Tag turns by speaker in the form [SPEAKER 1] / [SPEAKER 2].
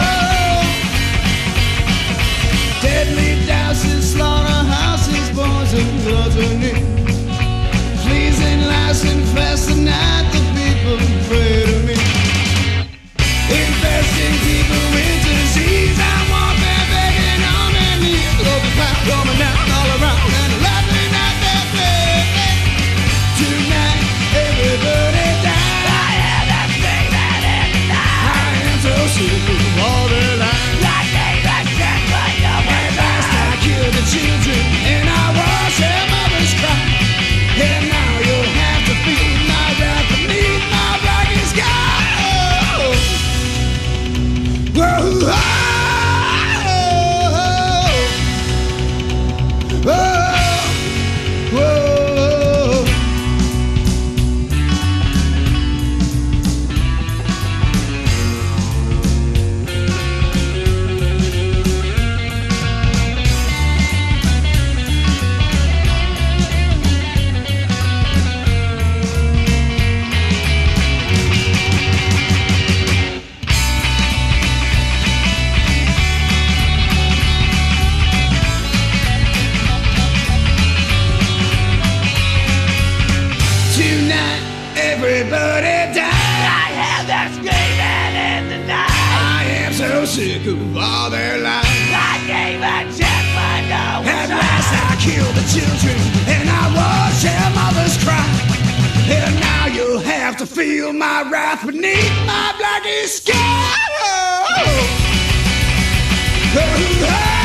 [SPEAKER 1] Deadly douses, slaughterhouses, boys and gluttony. Fleas and lice infest the night, the people pray to me. Infesting people with disease, I want them begging on their knees. Overpowered, coming down all around and laughing at their face. Tonight, everybody dies. I am that thing that in the night. I am so sick of all their lies. Like David said, but no one dies. I kill the children and I watch their mothers cry. And now you'll have to feel my wrath beneath my blackened sky. Whoa, whoa, whoa, whoa. Tonight, everybody dies. I have that screaming in the night. I am so sick of all their lies. I gave a check, but no one. At last I kill the children and I watch their mothers cry. And now you'll have to feel my wrath beneath my blackest sky. Oh, oh, oh.